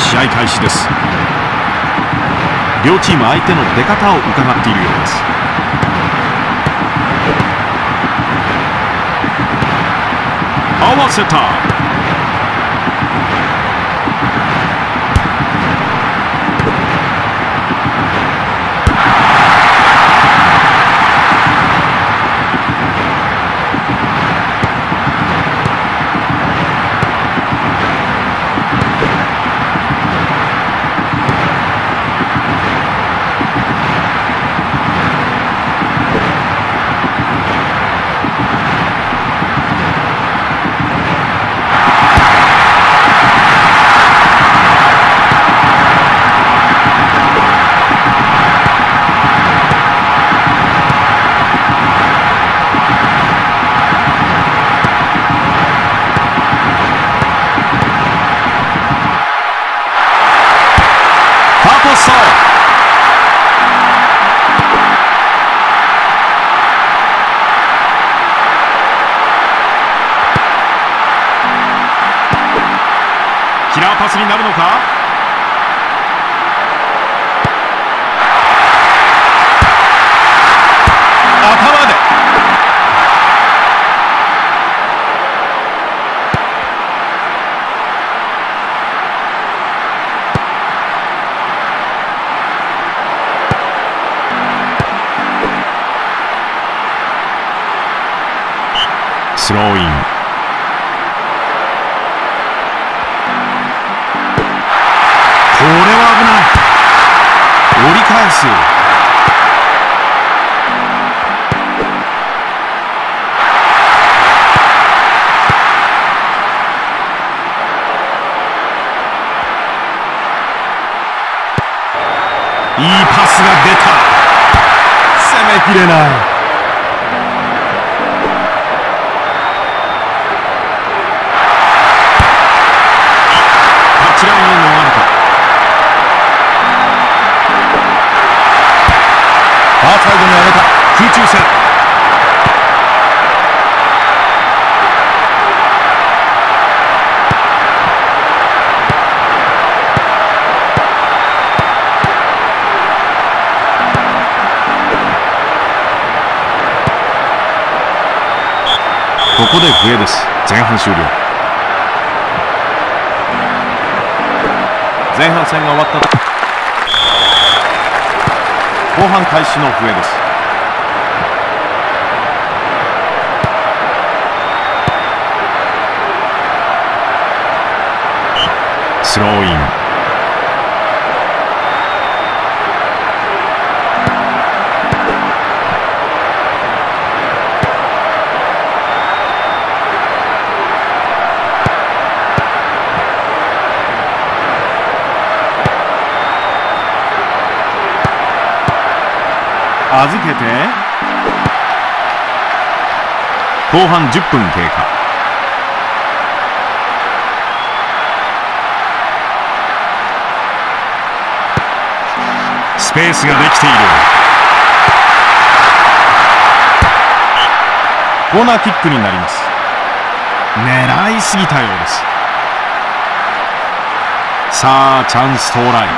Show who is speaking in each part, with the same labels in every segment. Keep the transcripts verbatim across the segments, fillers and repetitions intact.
Speaker 1: 試合開始です。両チーム相手の出方を伺っているようです。合わせた。キラーパスになるのか。頭でスローイン。これは危ない。折り返す。いいパスが出た。攻めきれない。タッチラインを逃れた。ファーサイドに上げた。空中戦。ここで笛です。前半終了。前半戦が終わったと後半開始の笛です。スローイン。預けて後半じゅっぷん経過。スペースができている。コーナーキックになります。狙いすぎたようです。さあチャンス到来。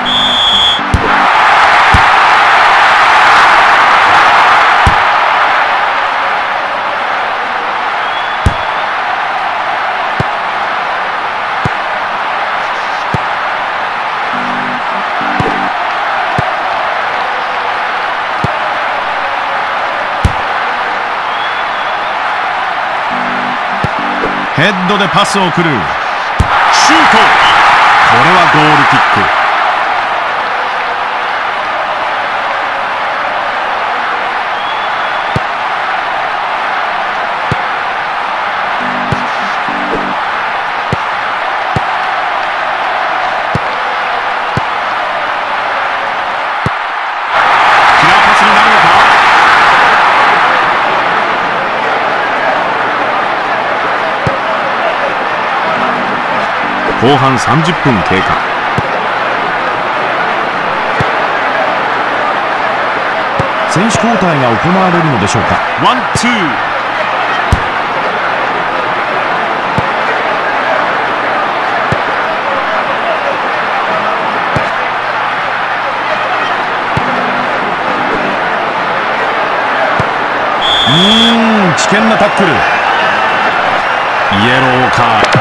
Speaker 1: ヘッドでパスを送る。シュート。これはゴールキック。キラーパスになるのか。後半さんじゅっぷん経過。選手交代が行われるのでしょうか。ワンツー。 険なタックル。イエローカード。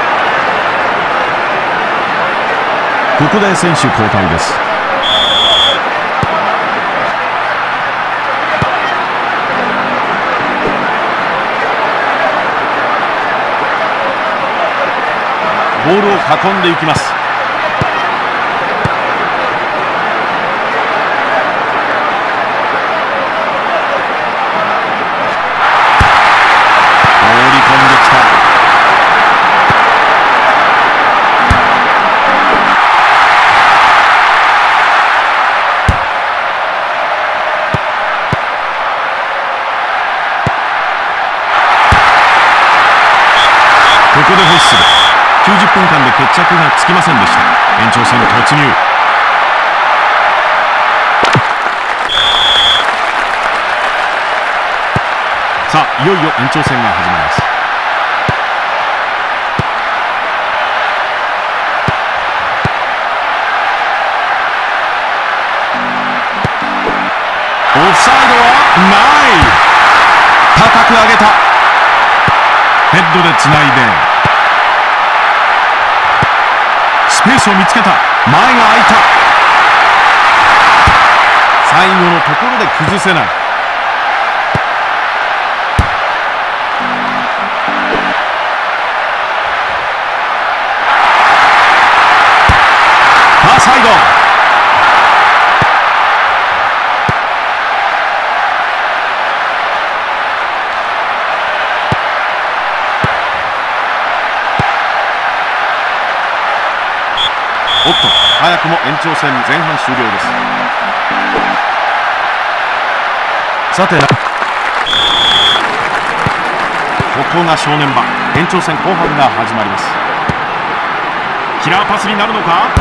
Speaker 1: ここで選手交代です。ボールを運んでいきます。放り込んできた。ここでホイッスル。きゅうじゅっぷんかんで決着がつきませんでした。延長戦突入。さあいよいよ延長戦が始まります。オフサイドはない。高く上げた。ヘッドでつないでスペースを見つけた。前が空いた。最後のところで崩せない。ファーサイド。おっと、早くも延長戦前半終了です。さて、ここが正念場。延長戦後半が始まります。キラーパスになるのか。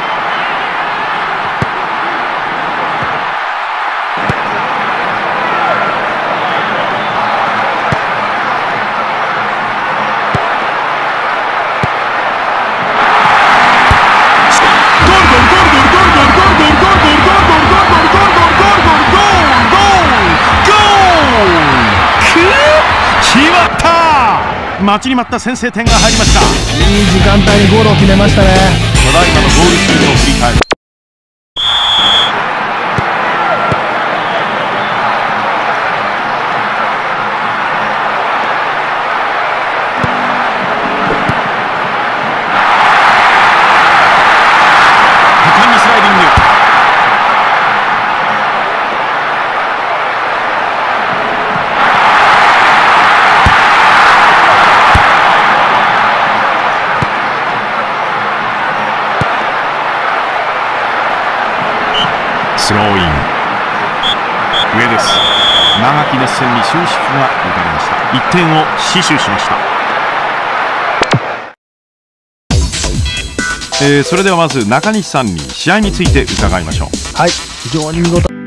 Speaker 1: 待ちに待った先制点が入りました。
Speaker 2: いい時間帯にゴールを決めましたね。
Speaker 1: ただいまのゴールシーンを振り返る。果敢にスライディング。スローイン。上です。長き熱戦に終止符が打たれました。いってんを死守しました。えー、それではまず中西さんに試合について伺いましょう。
Speaker 2: はい、非常に見事